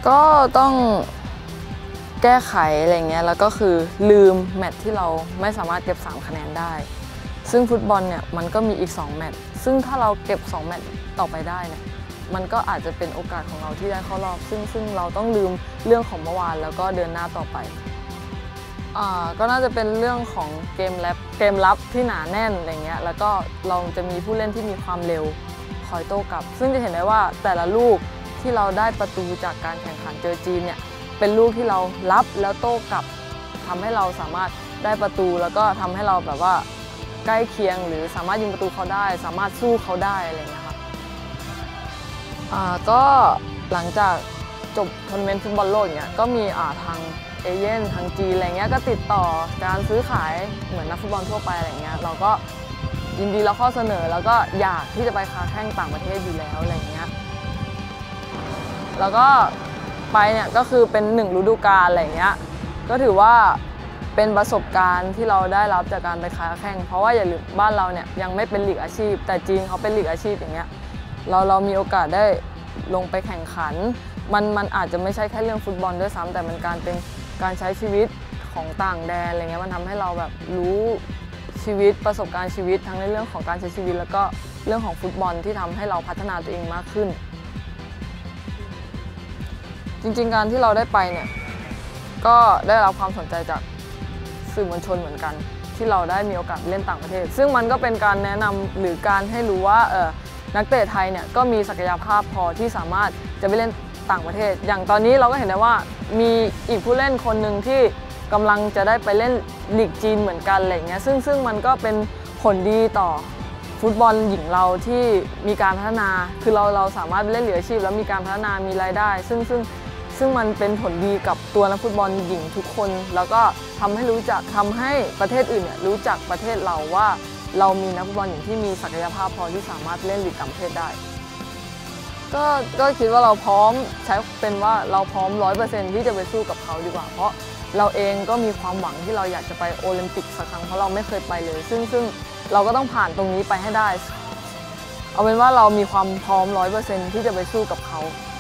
ก็ต้องแก้ไขอะไรเงี้ยแล้วก็คือลืมแมตช์ที่เราไม่สามารถเก็บ3คะแนนได้ซึ่งฟุตบอลเนี่ยมันก็มีอีก2แมตช์ซึ่งถ้าเราเก็บ2แมตช์ต่อไปได้เนี่ยมันก็อาจจะเป็นโอกาสของเราที่ได้เข้ารอบซึ่งเราต้องลืมเรื่องของเมื่อวานแล้วก็เดินหน้าต่อไปก็น่าจะเป็นเรื่องของเกมรับที่หนาแน่นอะไรเงี้ยแล้วก็เราจะมีผู้เล่นที่มีความเร็วคอยโต้กลับซึ่งจะเห็นได้ว่าแต่ละลูกที่เราได้ประตูจากการแข่งขันเจอจีนเนี่ยเป็นลูกที่เรารับแล้วโต้กลับทำให้เราสามารถได้ประตูแล้วก็ทำให้เราแบบว่าใกล้เคียงหรือสามารถยิงประตูเขาได้สามารถสู้เขาได้อะไรเงี้ยครับก็หลังจากจบทัวร์นาเมนต์ฟุตบอลโลกเนี่ยก็มีทางเอเย่นทางจีนอะไรเงี้ยก็ติดต่อการซื้อขายเหมือนนักฟุตบอลทั่วไปอะไรเงี้ยเราก็ยินดีรับข้อเสนอแล้วก็อยากที่จะไปค้าแข่งต่างประเทศอยู่แล้วอะไรเงี้ยแล้วก็ไปเนี่ยก็คือเป็น1ฤดูกาลอะไรเงี้ยก็ถือว่าเป็นประสบการณ์ที่เราได้รับจากการไปค้าแข่งเพราะว่าอย่าลืมบ้านเราเนี่ยยังไม่เป็นลีกอาชีพแต่จีนเขาเป็นลีกอาชีพอย่างเงี้ยเรามีโอกาสได้ลงไปแข่งขันมันอาจจะไม่ใช่แค่เรื่องฟุตบอลด้วยซ้ำแต่มันเป็นการใช้ชีวิตของต่างแดนอะไรเงี้ยมันทำให้เราแบบรู้ชีวิตประสบการณ์ชีวิตทั้งในเรื่องของการใช้ชีวิตแล้วก็เรื่องของฟุตบอลที่ทำให้เราพัฒนาตัวเองมากขึ้นจริงๆการที่เราได้ไปเนี่ยก็ได้รับความสนใจจากสื่อมวลชนเหมือนกันที่เราได้มีโอกาสเล่นต่างประเทศซึ่งมันก็เป็นการแนะนำหรือการให้รู้ว่านักเตะไทยเนี่ยก็มีศักยภาพพอที่สามารถจะไปเล่นต่างประเทศอย่างตอนนี้เราก็เห็นได้ว่ามีอีกผู้เล่นคนหนึ่งที่กำลังจะได้ไปเล่นลีกจีนเหมือนกันอะไรเงี้ยซึ่งมันก็เป็นผลดีต่อฟุตบอลหญิงเราที่มีการพัฒนาคือเราสามารถเล่นเหลืออาชีพแล้วมีการพัฒนามีรายได้ซึ่งมันเป็นผลดีกับตัวนักฟุตบอลหญิงทุกคนแล้วก็ทำให้ประเทศอื่นเนี่ยรู้จักประเทศเราว่าเรามีนักฟุตบอลหญิงที่มีศักยภาพพอที่สามารถเล่นลีกต่างประเทศได้ก็คิดว่าเราพร้อมใช้เป็นว่าเราพร้อม 100% ที่จะไปสู้กับเขาดีกว่าเพราะเราเองก็มีความหวังที่เราอยากจะไปโอลิมปิกสักครั้งเพราะเราไม่เคยไปเลยซึ่งเราก็ต้องผ่านตรงนี้ไปให้ได้เอาเป็นว่าเรามีความพร้อม 100% ที่จะไปสู้กับเขา